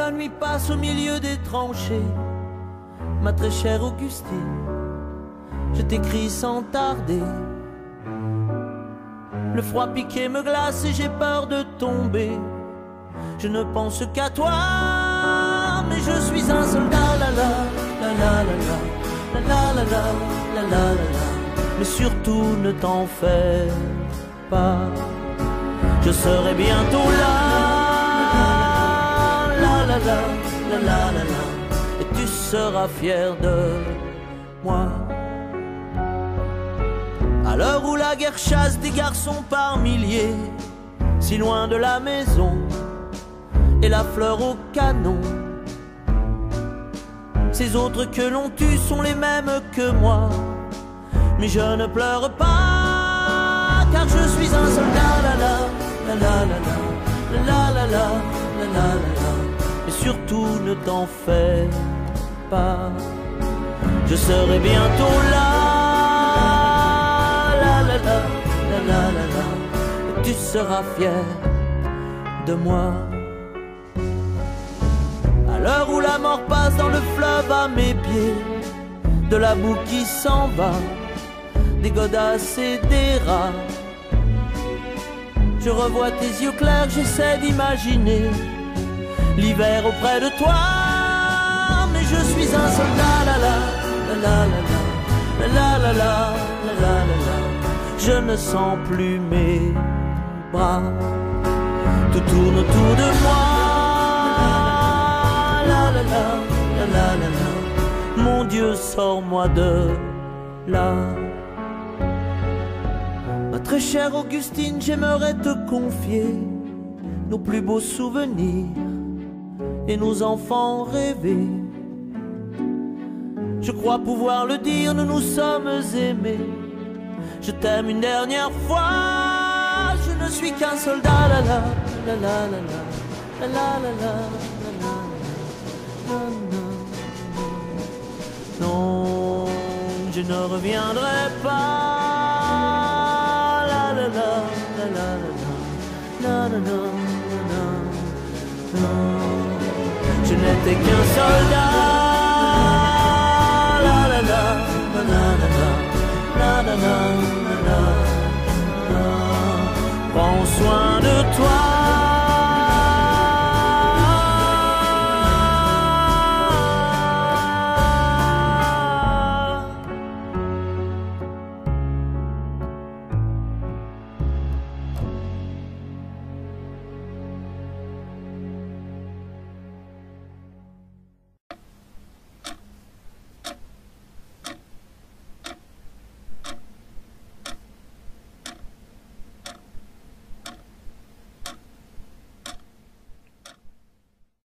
la nuit passe au milieu des tranchées, ma très chère Augustine, je t'écris sans tarder. Le froid piqué me glace et j'ai peur de tomber. Je ne pense qu'à toi, mais je suis un soldat, la la la la la la la la la la la la. Mais surtout ne t'en fais pas, je serai bientôt là, la la la la la la la, et tu seras fier de moi. À l'heure où la guerre chasse des garçons par milliers, si loin de la maison et la fleur au canon, ces autres que l'on tue sont les mêmes que moi. Mais je ne pleure pas, car je suis un soldat, la la la la la la la la la la la. Mais surtout ne t'en fais pas, je serai bientôt là, la la la la la la la, et tu seras fier de moi. À l'heure où la mort passe dans le fleuve à mes pieds, de la boue qui s'en va, des godasses et des rats, je revois tes yeux clairs, j'essaie d'imaginer l'hiver auprès de toi. Mais je suis un soldat, la la la la la la la la la la la. Je ne sens plus mes bras, tout tourne autour de moi, la la la la la la la. Mon Dieu, sors-moi de là. Ma très chère Augustine, j'aimerais te confier nos plus beaux souvenirs et nos enfants rêvés. Je crois pouvoir le dire, nous nous sommes aimés. Je t'aime une dernière fois, je ne suis qu'un soldat, la la la la la la la la la la. Non, je ne reviendrai pas. Je n'étais qu'un soldat, la la la la la la la la la la. Prends soin de toi.